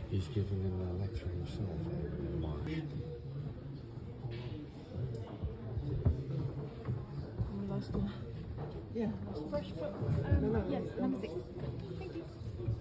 He's giving him a lecture himself on March. Last one. Yeah. Fresh foot. Yes, number 6. Thank you.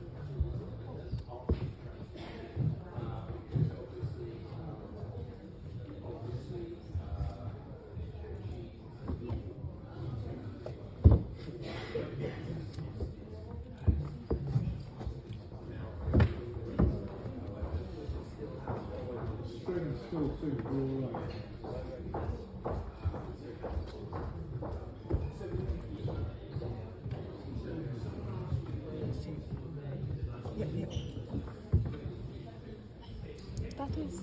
Still too, all right. That is.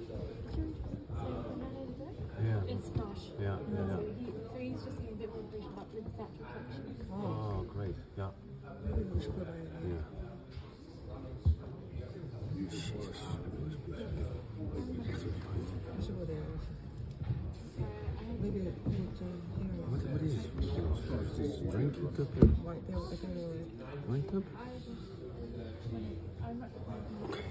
Yeah. It's Josh. Yeah. So he's just getting a bit more information about the statue collection. Oh, great. Yeah. Yeah. Jesus. Maybe What is it? Is this drinking cup? Right there with the Wine cup? I'm